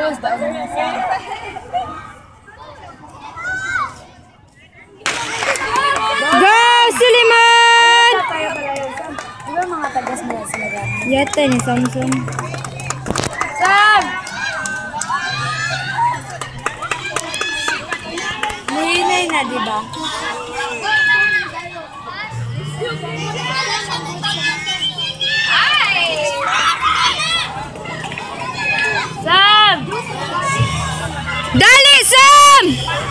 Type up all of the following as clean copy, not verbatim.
Go, Suliman! Diba mga tagas nila sila gano'n? Yata ni Samsung. Sam! Mahinay na, diba? Sam! Dali, Sam!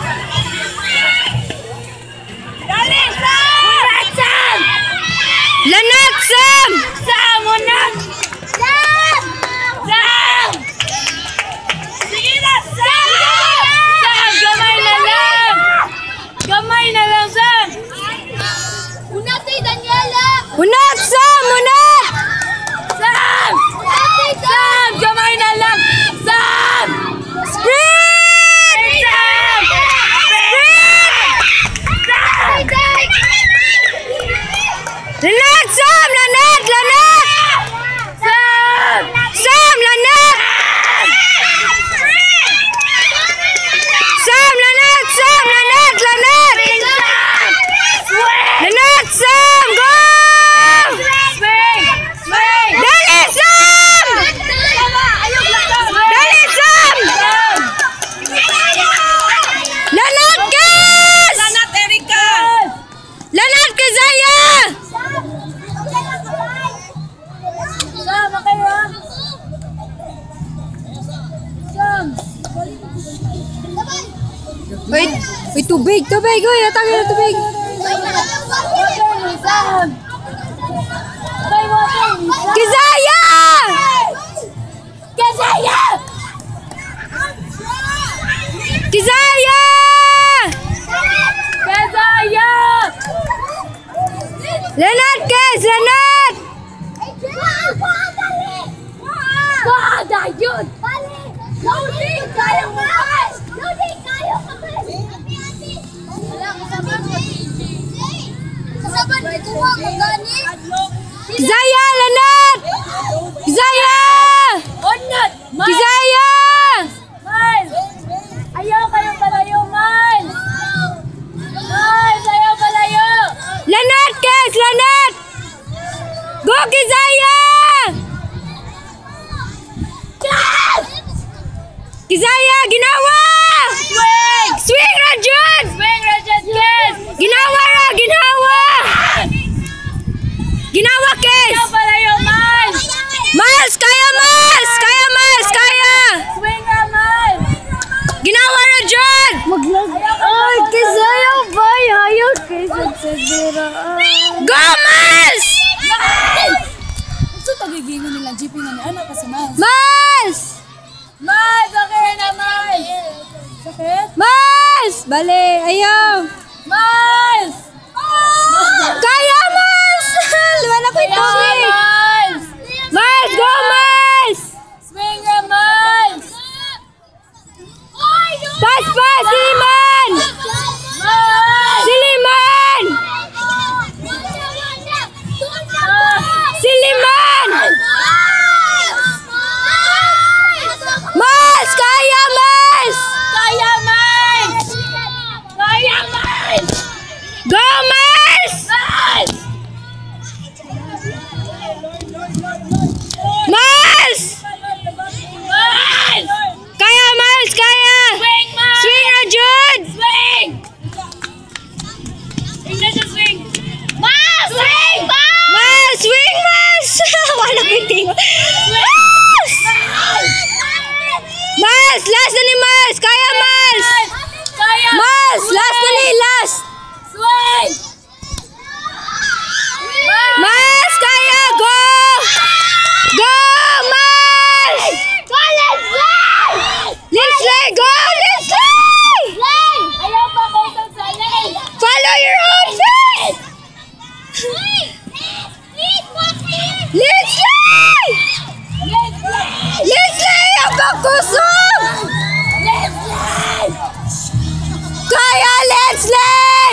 Dali, Sam! Unat, Sam! Lanat, Sam! Sam, unat! Sam! Sam! Sige na, Sam! Sam, gamay na lang! Gamay na lang, Sam! Unat ay Daniela! Unat, Sam! Unat! Sam! Sam, gamay na lang! Sam! Sprint! Sam! Lanat, Sam! Lanat! Lanat! Sam! Sam! Lanat! Sam! Lanat! Sam! Lanat! Lanat! Lanat, Sam! Go! Swing! Swing! Dali, Sam! Dali, Sam! Lanat, guys! Lanat, Erika! Lanat, Kazaya! Sam, okay ba? Sam! Wait, wait, tubig, tubig, uy, atangin na tubig. Sam! Okay, water! Kazaya! Kazaya! Kazaya! Kazaya! Lanat, guys, Lanat! Kada yun! Loading! Kaya mo ba? Loading! Kaya ka ba? Wala ko saban. Saban, ikuha ko gani. Kazaya, Lanat! Kazaya! Onat! Kazaya! Miles! Ayaw kayong palayo, Miles! Miles, ayaw palayo! Lanat, guys, Lanat! Go, Kazaya! Kazaya, ginawa! Swing! Swing, Rajun! Swing, Rajat, kiss! Ginawa, Ra! Ginawa! Ginawa, Kes! Ayaw palayo, Miles! Miles, kaya, Miles! Kaya, Miles, kaya! Swing nga, Miles! Ginawa, Rajun! Ay, Kazaya, bay! Ayaw, Kazaya, Go, Miles! Ito tagigingan nila, jeeping na ni anak kasi Miles. Miles! Miles, okay na, Miles! Sakit? Miles! Bale, ayaw! Miles! Kaya, Miles! Wala ko Ayaw, ito. Miles! Miles, go, Miles! Swing nga, Miles! Pass, pass, Siliman! Miles! Siliman! Siliman! Miles, kaya, Miles! Kaya, Miles! Kaya, Miles! Go, Miles! Miles! Miles! Miles! Kaya, Miles, kaya! Swing, Miles! Swing, Rajun! Swing! Swing na swing! Miles! Swing! Miles, swing, Miles! Wala ko ito. Miles! Miles, last na ni Miles! Kaya, Miles! Kaya! Miles, last na ni, last! Swing! Miles, kaya! Go! Go, Miles! Linsley, go, Linsley! Ayaw pa ko sa lane! Follow your own feet! Linsley! Linsley, abang kusog! Kaya, Linsley!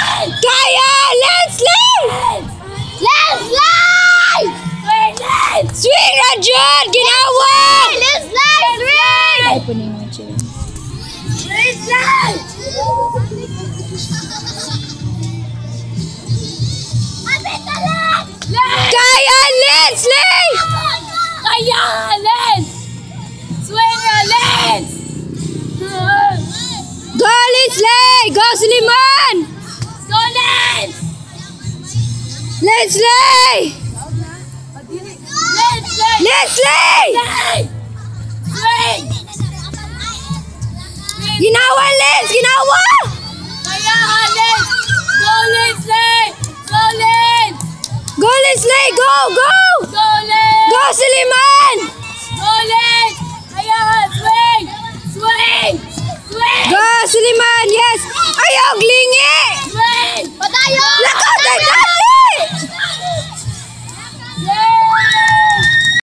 Kaya, Linsley! Swing! Swing na dyan! Ginawa! Let's slide! Swing! Ay po na yung mga chair. Let's slide! Kaya, Lens! Lens! Kaya! Let's! Swing na! Let's! Go, Lens! Lay! Go, Suliman! Go, Let's! Lens! Lay! Let's slide! Lens! Lay! Slide! Swing! Ginawa, Lens! Ginawa! Kaya ka, Let's! Go, Let's! Lay! Go, Let's! Go, Lens! Lay! Go! Go!